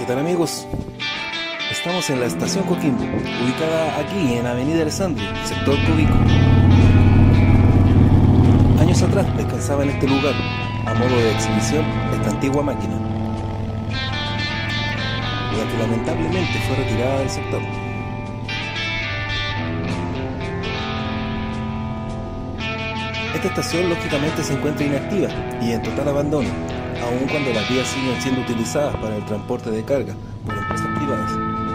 ¿Qué tal, amigos? Estamos en la estación Coquimbo, ubicada aquí en Avenida Alessandri, sector Covico. Años atrás descansaba en este lugar, a modo de exhibición, esta antigua máquina, la que lamentablemente fue retirada del sector. Esta estación lógicamente se encuentra inactiva y en total abandono, aun cuando las vías siguen siendo utilizadas para el transporte de carga por empresas privadas.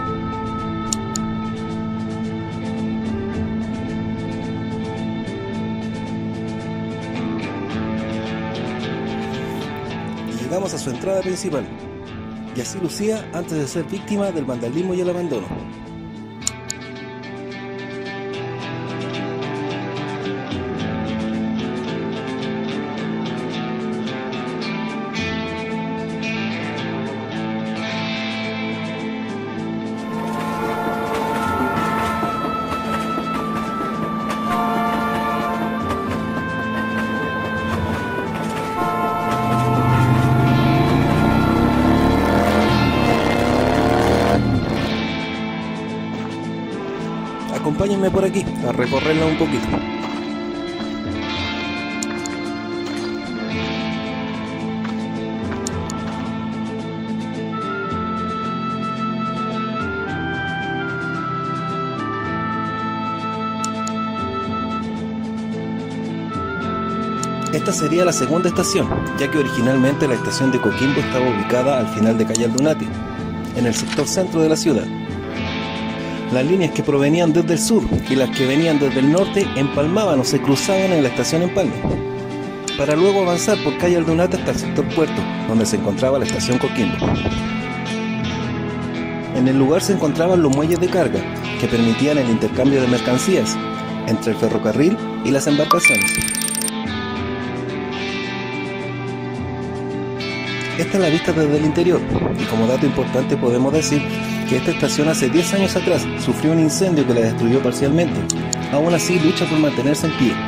Y llegamos a su entrada principal, y así lucía antes de ser víctima del vandalismo y el abandono. Acompáñenme por aquí a recorrerla un poquito. Esta sería la segunda estación, ya que originalmente la estación de Coquimbo estaba ubicada al final de calle Aldunate, en el sector centro de la ciudad. Las líneas que provenían desde el sur y las que venían desde el norte empalmaban o se cruzaban en la estación Empalme, para luego avanzar por calle Aldunate hasta el sector Puerto, donde se encontraba la estación Coquimbo. En el lugar se encontraban los muelles de carga, que permitían el intercambio de mercancías entre el ferrocarril y las embarcaciones. Esta es la vista desde el interior, y como dato importante podemos decir que esta estación hace 10 años atrás sufrió un incendio que la destruyó parcialmente. Aún así lucha por mantenerse en pie.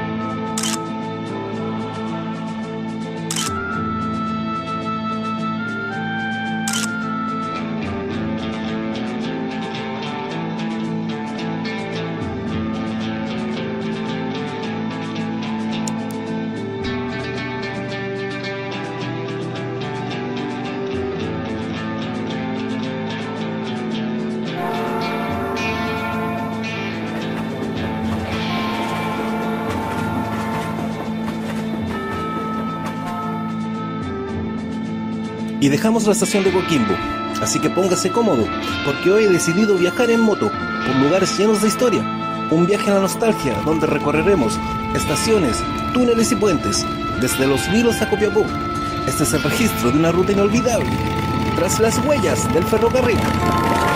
Y dejamos la estación de Coquimbo, así que póngase cómodo, porque hoy he decidido viajar en moto, por lugares llenos de historia. Un viaje a la nostalgia, donde recorreremos estaciones, túneles y puentes, desde Los Vilos a Copiapó. Este es el registro de una ruta inolvidable, tras las huellas del ferrocarril.